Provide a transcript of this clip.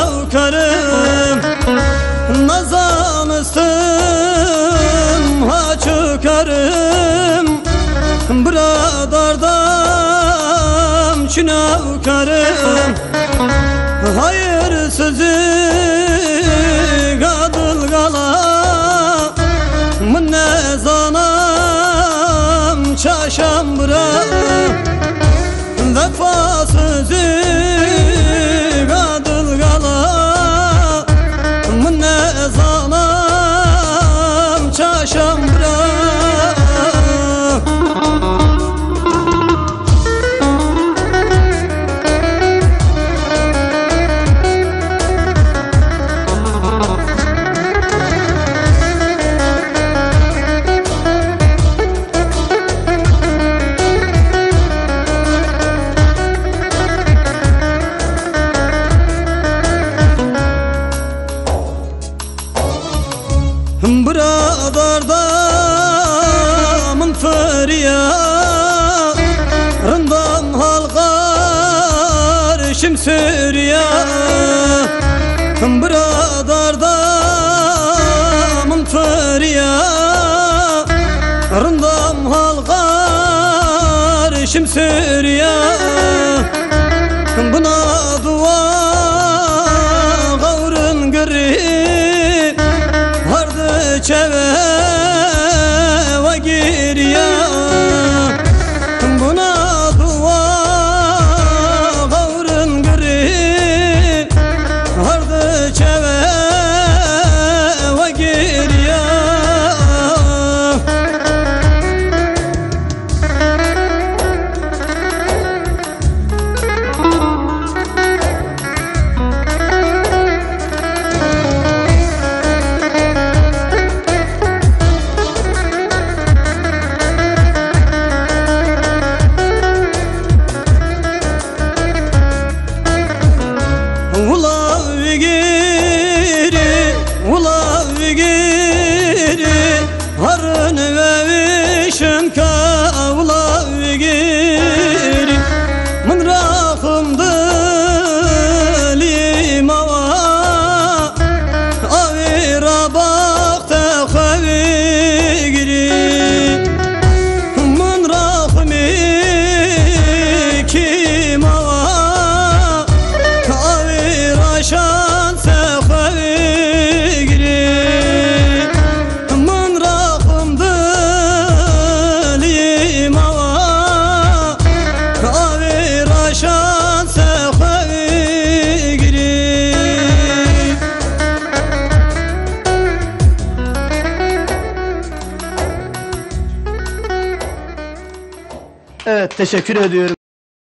çavkarım nazanısın ha çıkarım Buradardan çinavkarım hayırsızı kadıl gala Mınne zanam çaşam bıra Vefasızı kadıl gala Mınne zanam çaşam bıra Buradardan feryarından halkar şimsiriya Buradardan feryarından halkar şimsiriya Buna dua gavrın gırri hardı çeve ve giriya Buna dua gavrın gırri hardı çeve ve giriya Harın ve vişim kavla giri Min rakımdı limava Avira bakta khavi giri Min rakımı kimava Avira şanse khavi giri Evet, teşekkür ediyorum.